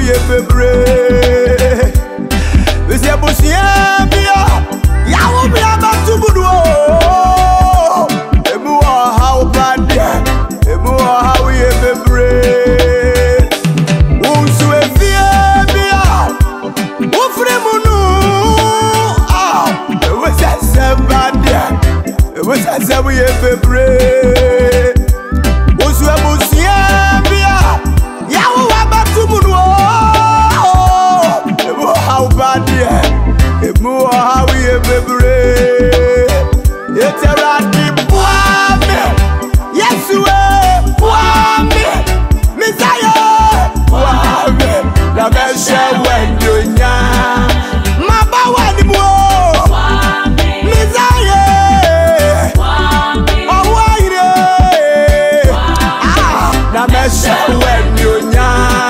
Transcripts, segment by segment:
ye febre. We say busia bia. Ya wo bia ba tubudu. Emu how bad. Emu how ye febre. Unsu efie bia. Wo fre munu. Ah, we say bad. We say we ye febre. Unsu ebusia bia. Ya wo ba tubudu. How bad yeah, it more how we ever it's a ratty Boame, yes you Boame, Messiah Boame, la mesha when you nya, Maba wadi mo, Messiah, oh why la mesha when you nya.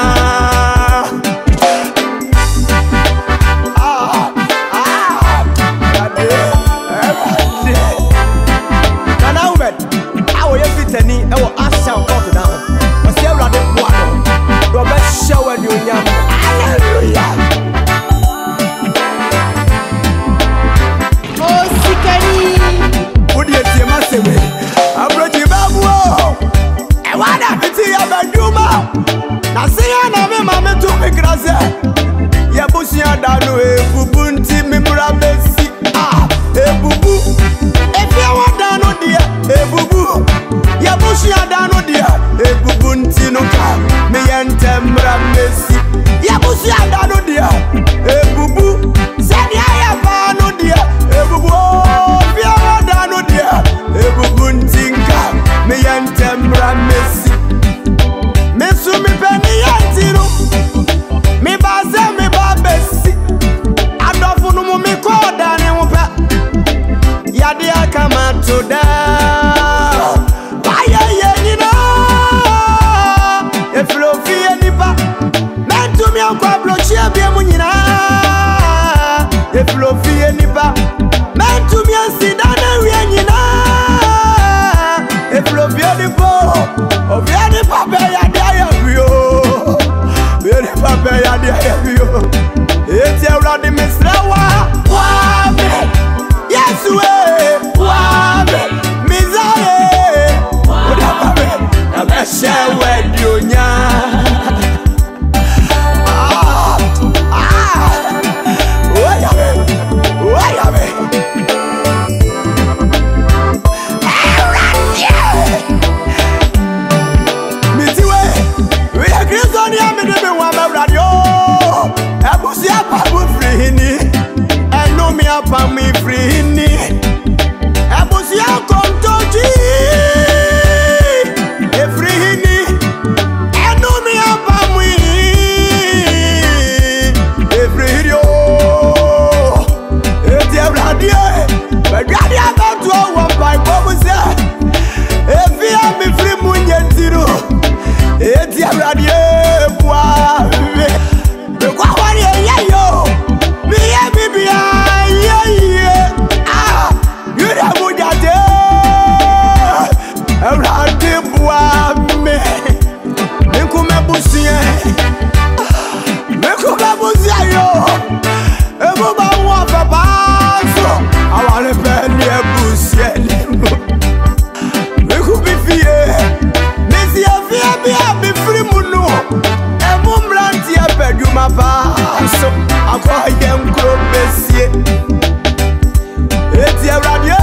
It's Awurade Boame, yes we Boame, Messiah, Boame, na mesha when you nya. Me free ni ebusia kontoji e free ni enu mi abamu e free yo e ti Awurade Awurade abatu owo pai bobusa e fia mi free mu nyentiro e ti Awurade Boame be kwa wari ye yo mi ye bibia. Awurade Boame, mekume busia yo, ebuba wa papa so, awale peni busia limo, mekubi fie, mesia fie bia bi free munu, emumranti epeduma pa so, akwa yenkro besie, eti Awurade.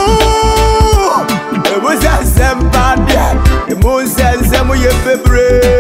Febre